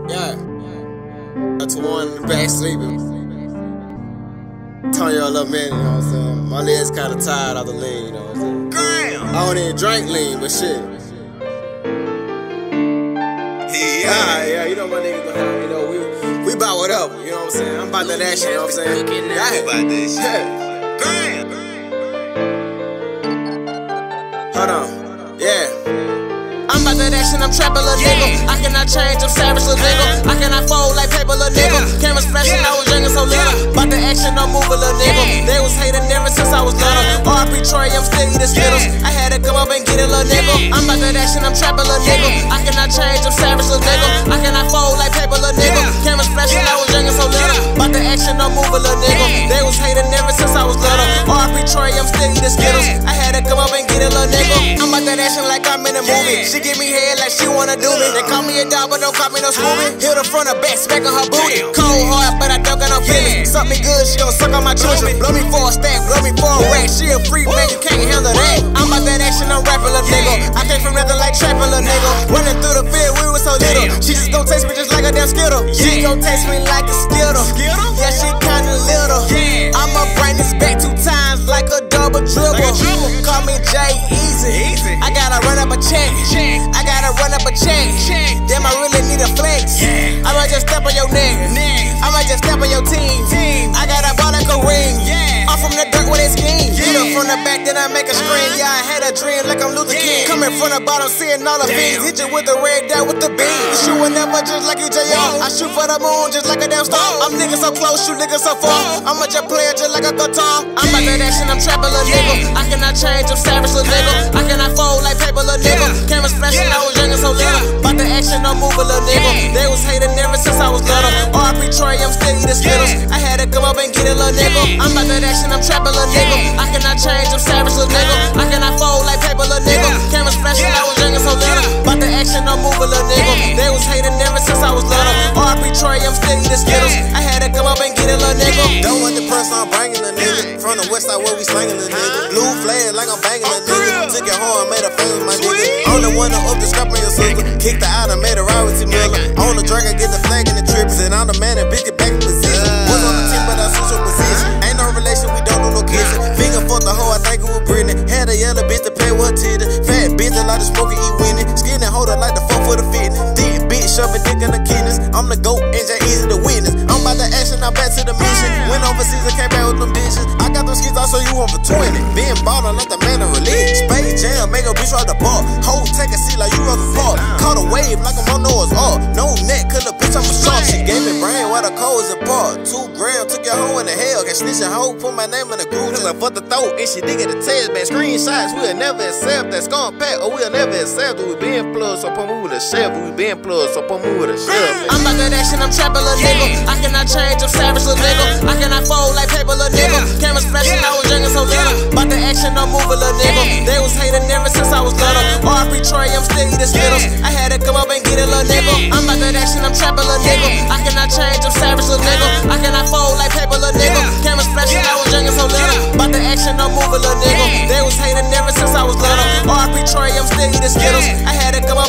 Yeah. That's one in the back sleeping. Turn you a little minute, you know what I'm saying? My legs kinda tired of the lean, you know what I'm saying? Damn! I don't even drink lean, but shit. Yeah, you know my niggas gonna have, you know, we bout whatever, you know what I'm saying? I'm about that action, you know what I'm saying? Yeah, about this shit. Damn! Hold on, yeah. I'm about that action, I'm trapping little nigga. I cannot change, I'm savage little nigga. I cannot fold like paper little nigga. Cameras flashing, I was young and so little. About the action, I'm moving little nigga. They was hating ever since I was little. R.I.P. Troy, I'm still eating Skittles. I had to come up and get it little nigga. I'm about that action, I'm trapping little nigga. I cannot change, I'm savage little nigga. I cannot fold like paper little nigga. Cameras flashing, I was young and so little. About the action, I'm moving little nigga. They was hating ever since I was little. R.I.P. Troy, I'm still eating Skittles. I had to come up and get it little nigga. I'm about that action like I'm in a movie. She give me head like she wanna do me. They call me a dog, but don't call me no Scooby. Hit her front or back, smack on her booty. Cold hard, but I don't got no feelings. Suck me good, she gon' suck on my children. Blow me for a stack, blow me for a rack. She a freak, man, you can't handle that. I'm about that action, I'm rapping a nigga. I came from nothing like trapping a nigga. Running through the field, we was so little. She just gon' taste me just like a damn Skittle. She gon' taste me like a Skittle. Yeah, she kinda little. I'ma bring this back 2 times like a double dribble. Call me J-Easy. I gotta run up a check. I gotta run up a check. Damn, I really need a flex. I might just step on your neck. I might just step on your team. I got a ball like a ring. I'm from the dirt with that scheme. Get up from the back, then I make a scream. Yeah, I had a dream like I'm Luther King. Coming from the bottom, seeing all the fiends. Hit you with the red dot with the beam. You shootin' never just like you J.O. I shoot for the moon just like a damn star. I'm niggas so close, shoot niggas so far. I'm a just player just like a guitar. I'm about that action, I'm trapping little nigga. I cannot change, I'm savage little nigga. I cannot fold like paper little nigga. Cameras flashing, I was young and so little. About the action, I'm moving little nigga. They was hating ever since I was little. R.I.P. Troy, I'm still eating Skittles. I had to come up and get it little nigga. I'm about that action, I'm trapping little nigga. I cannot change, I'm savage little nigga. I cannot fold like paper little nigga. Cameras flashing, I was young and so little. About the action, I'm moving little nigga. They was hating ever since I was little. R.I.P. Troy, I'm still eating Skittles. I had to come up and get it little nigga. Don't want the person I'm bringing the nigga. From the west side where we slanging the nigga. Blue flag like I'm banging the nigga. Took it home, made a famous my nigga. I'm the one that up the scrap on your sister. Kicked her out and made a ride with T. Miller. On the drink, I get the flag in the trips. And I'm the man that bitch get back in position. Was on the team, but I switched your position. Ain't no relation, we don't do no kissing. Finger fuck the hoe, I think it was Britney. Had a yellow bitch to play with titty. Fat bitch that like to smoke and eat Winnie. Skin and hold her like the fuck for the fitness. Thick bitch, shoving dick in the kidneys. I'm the GOAT, NJ easy to witness. I'm about the action, I'm back to the mission. Went overseas and came back with them bitches. I got them skis, I'll show you one for 20. Being ballin' like the man of relief. Space jam, make a bitch ride the ball. Hoe take a seat like you run the ball. Caught a wave like I'm on Noah's Ark. No neck, cause the bitch I'm a shark. She gave me brain while the cold is apart. 2 grams, took your hoe in the hell. Got snitch and hoe, put my name in the group. Cause I fucked the throat, and she dig at the test, man. Screenshots, we'll never accept that. Scorn pack, or we'll never accept that. We been plugged, so put me with a chef. We been plugged, so put me with a chef. I'm about that action, I'm trapping little nigga. I cannot change, I'm savage little nigga. I cannot fold like paper little nigga. Cameras flashing, I was young and so little. About the action, I'm moving little nigga. They was hating ever since I was little. R.I.P. Troy, I'm still eating Skittles. I had to come up and get it little nigga. I'm about that action, I'm trapping little nigga. I cannot change, I'm savage little nigga. I cannot fold like paper little nigga. Cameras flashing, I was young and so little. About the action, I'm moving little nigga. They was hating ever since I was little. R.I.P. Troy, I'm still eating Skittles. I had to come up